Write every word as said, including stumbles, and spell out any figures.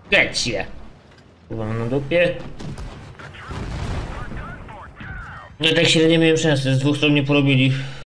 Gecie. Chyba na dupie. No tak średnio miałem szansę, z dwóch stron mnie porobili.